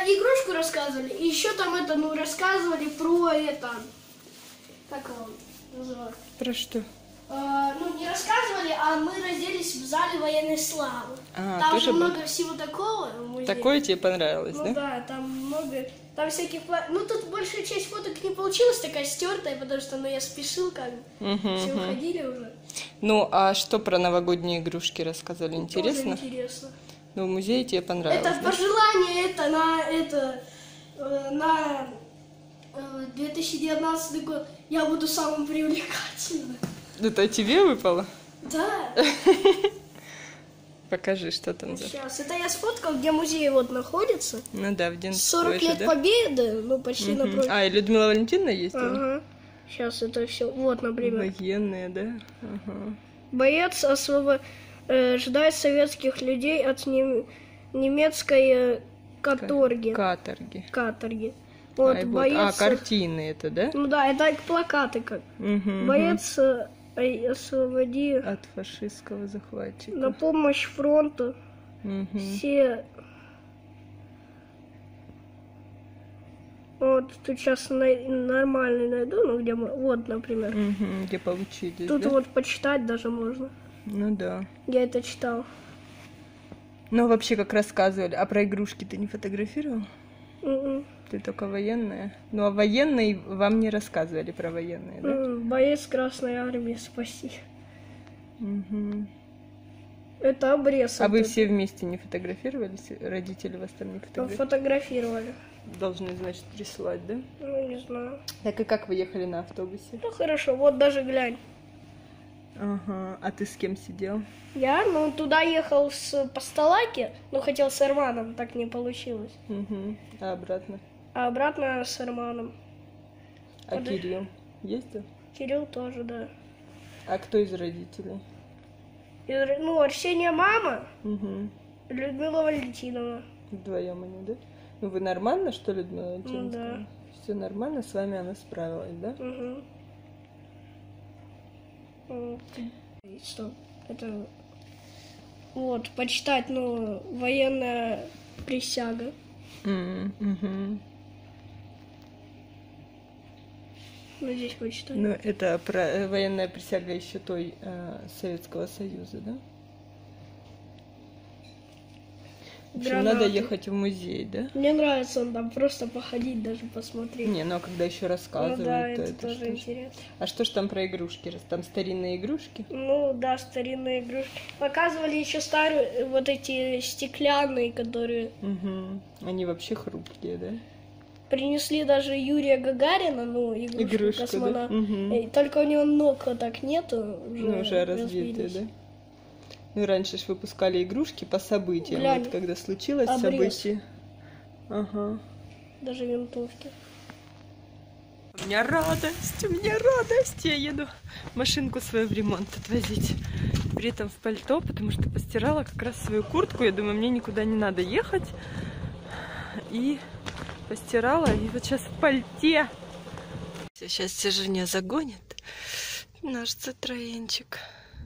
игрушку рассказывали, и еще там рассказывали про это, как его называют? Про что? Не рассказывали, а мы разделись в зале военной славы. Там тоже же много всего такого в музее. Такое тебе понравилось, да? Да, там много, там всяких, тут большая часть фоток не получилась такая стертая, потому что, я спешил все уходили уже. Ну, а что про новогодние игрушки рассказывали? Интересно? Тоже интересно. Ну, в музее тебе понравилось, Это пожелание, на 2019 год я буду самым привлекательным. Это тебе выпало? Да. Покажи, что там. Сейчас, это я сфоткал, где музей находится. Ну да, в Денской 40 лет Победы, почти напротив. И Людмила Валентиновна есть? Ага. Сейчас это все, например. Военные, да? Ага. Боец освобождает советских людей от немецкой каторги. Каторги. Боец... картины это, да? Ну да, это плакаты как. Боец освободи... От фашистского захватчика. На помощь фронту. Все... Вот, тут сейчас нормальный найду, где мы... Вот, например. Где поучились, тут да? почитать даже можно. Ну да. Я это читал. Ну, вообще, как рассказывали. А про игрушки ты не фотографировал? Ты только военная? Ну, а военные вам не рассказывали про военные, да? Боец Красной Армии, спаси. Это обрез. А вы все вместе не фотографировались? Родители вас там не фотографировали? Фотографировали. Должны, значит, прислать, да? Ну, не знаю. Так и как вы ехали на автобусе? Ну, хорошо, вот даже глянь. Ага, а ты с кем сидел? Я, туда ехал с Постолаки, хотел с Арманом, так не получилось. А обратно? А обратно с Арманом. А Кирилл ездил? Кирилл тоже, да. А кто из родителей? Арсения мама, Людмила Валентиновна. Вдвоем они, да? Ну, вы нормально, что ли, Людмила Валентиновна? Да. Все нормально, с вами она справилась, да? Что? Это... Вот, почитать, военная присяга. Здесь почитать. Ну, это про военная присяга еще той Советского Союза, да? В общем, надо ехать в музей, да? Мне нравится он там просто походить, даже посмотреть. Не, а когда еще рассказывают, да, то это тоже интересно. А что ж там про игрушки? Там старинные игрушки? Да, старинные игрушки. Показывали еще старые, вот эти стеклянные, которые... Они вообще хрупкие, да? Принесли даже Юрия Гагарина, игрушку космонавта. Да? Только у него ног так нету. Уже разбитые, да? Ну, раньше ж выпускали игрушки по событиям. Глянь, вот когда случилось событие. Ага. Даже винтовки. У меня радость. Я еду машинку свою в ремонт отвозить. При этом в пальто, потому что постирала как раз свою куртку. Я думаю, мне никуда не надо ехать. И постирала. И вот сейчас в пальте. Сейчас все Женя загонит. Наш Citroёнчик.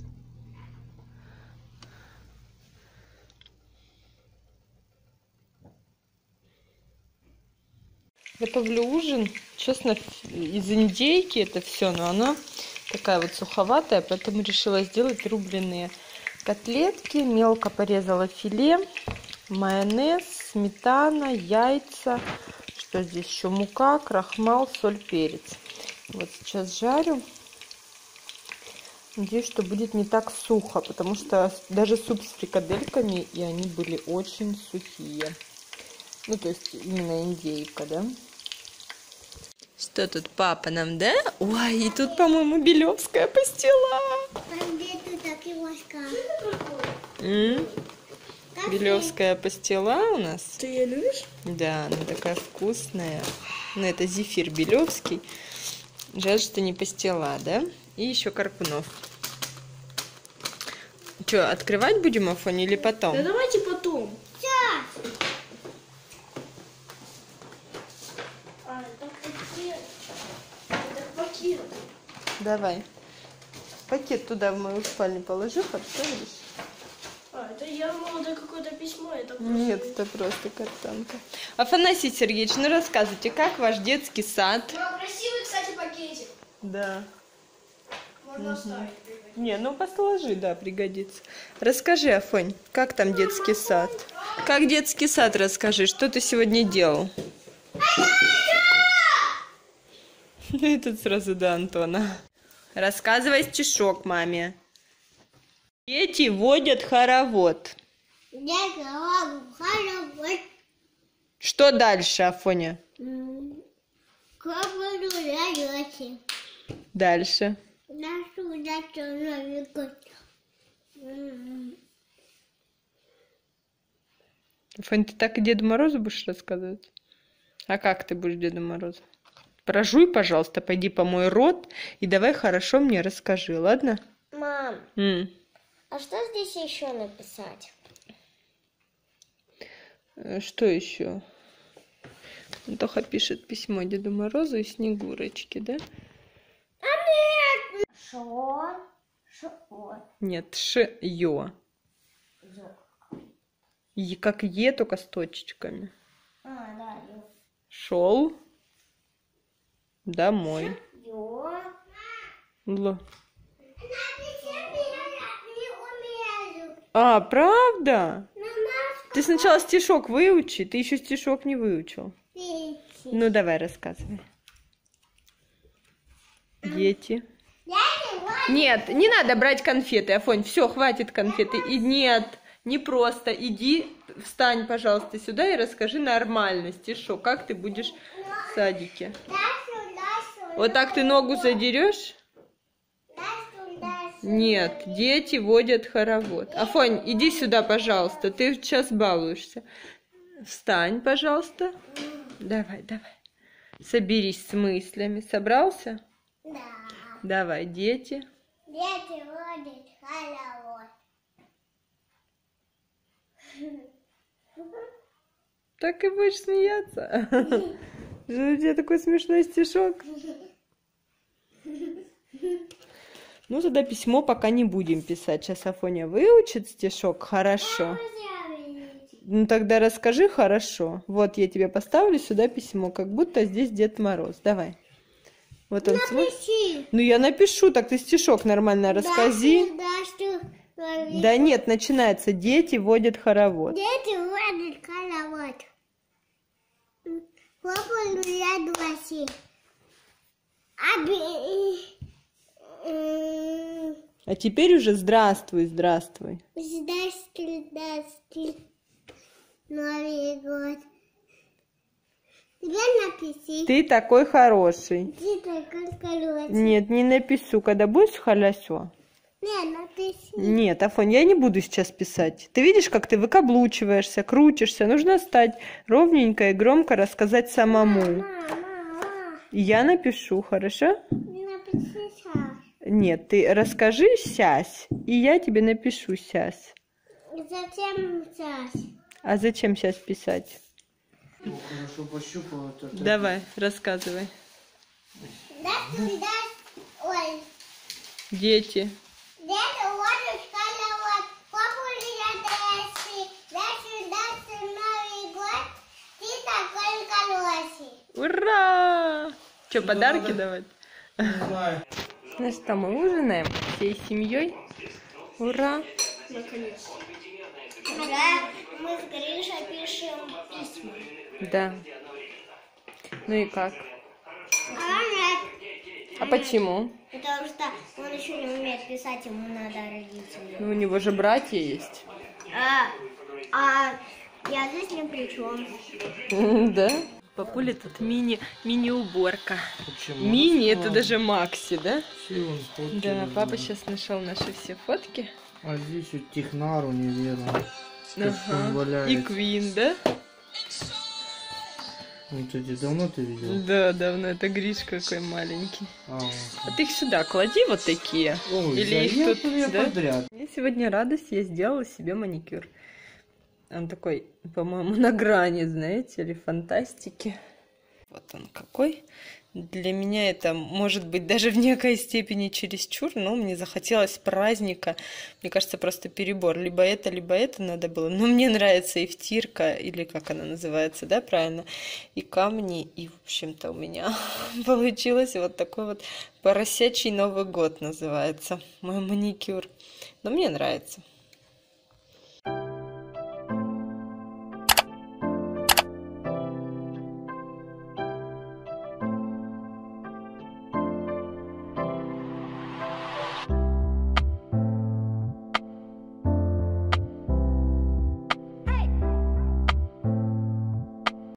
Готовлю ужин. Честно, из индейки это все, но она такая вот суховатая, поэтому решила сделать рубленые котлетки. Мелко порезала филе, майонез, сметана, яйца. Что здесь еще? Мука, крахмал, соль, перец. Вот сейчас жарю. Надеюсь, что будет не так сухо, потому что даже суп с фрикадельками, и они были очень сухие. Ну, то есть именно индейка, да? Что тут папа нам, да? Ой, и тут, по-моему, Белевская пастила. Белевская пастила у нас. Ты ее любишь? Да, она такая вкусная. Ну, это зефир Белевский. Жаль, что не пастила, да? И еще Карпунов. Что, открывать будем Афоню или потом? Да давайте потом. Давай. Пакет туда в мою спальню положи, подставишь. Это это я думала, это какое-то письмо, это просто... Нет, это просто картонка. Афанасий Сергеевич, ну рассказывайте, как ваш детский сад? Ну, красивый, кстати, пакетик. Да. Можно оставить. Не, ну посложи, да, пригодится. Расскажи, Афонь, как там детский сад? Как детский сад расскажи, что ты сегодня делал? И тут сразу до Антона. Рассказывай стишок маме. Дети водят хоровод. Что дальше, Афоня? Дальше. Афонь, ты так и Деду Морозу будешь рассказывать? А как ты будешь Деду Морозу? Прожуй, пожалуйста, пойди помой рот и давай хорошо мне расскажи, ладно? Мам, а что здесь еще написать? Что еще? Антоха пишет письмо Деду Морозу и Снегурочке, да? Шо? Нет, ш-ё. Как е, только с точечками. Да, Шел домой. ё. Л. А, правда? Ты сначала стишок выучи, ты еще стишок не выучил. Ну, давай, рассказывай. Дети. Нет, не надо брать конфеты, Афонь, все, хватит конфеты. И нет, не просто. Иди, встань, пожалуйста, сюда и расскажи нормально стишок. Как ты будешь в садике? Вот так ты ногу задерешь? Нет, дети водят хоровод. Афонь, иди сюда, пожалуйста, ты сейчас балуешься. Встань, пожалуйста. Давай, давай. Соберись с мыслями. Собрался? Да. Давай, дети. Дети водят хоровод. Так и будешь смеяться. У тебя такой смешной стишок. Ну, тогда письмо пока не будем писать. Сейчас Афоня выучит стишок хорошо. Ну, тогда расскажи хорошо. Вот я тебе поставлю сюда письмо, как будто здесь Дед Мороз. Давай. Вот он. Напиши. Ну, я напишу, так ты стишок нормально расскажи. Да нет, начинается. Дети водят хоровод. Дети водят хоровод. Папа я гласи. А теперь уже здравствуй, здравствуй. Здравствуй. Новый год. Я написи. Ты такой хороший. Ты такой хороший. Нет, не напишу. Когда будешь халясё? Не, написи. Нет, Афонь, я не буду сейчас писать. Ты видишь, как ты выкаблучиваешься, крутишься. Нужно стать ровненько и громко рассказать самому. И я напишу, хорошо? Написи сейчас. Нет, ты расскажи сясь, и я тебе напишу сясь. Зачем сейчас? А зачем сейчас писать? Хорошо пощупала. Давай, рассказывай. Ой. Дети. Дети водят хоровод. Папа я дресси. Дальше Новый год. Ты такой хороший. Ура! Что, подарки давать? Не знаю. Ну что, мы ужинаем всей семьей. Ура! Наконец. Да, мы с Гришей пишем письма. Да. Ну и как? А нет. А почему? Потому что он еще не умеет писать, ему надо родителей. Ну, у него же братья есть. А я здесь ни при чем. Да? Папуля тут мини-уборка. Почему? Мини, это даже Макси, да? Силен, фотки Да, возьму. папа сейчас нашел наши все фотки. А здесь вот Технару неверно. Как он Ага. И валяется. Квин, да? Вот эти давно ты видел? Да, давно. Это Гриш какой маленький. А, А ты их сюда клади вот такие. ой, Или да их я тут, я да? подряд. Мне сегодня радость, я сделала себе маникюр. Он такой, по-моему, на грани, знаете, или фантастики. Вот он какой. Для меня это может быть даже в некой степени чересчур, но мне захотелось праздника. Мне кажется, просто перебор. Либо это надо было. Но мне нравится и втирка, или как она называется, да, правильно? И камни, и, в общем-то, у меня получилось вот такой вот поросячий Новый год называется. Мой маникюр. Но мне нравится.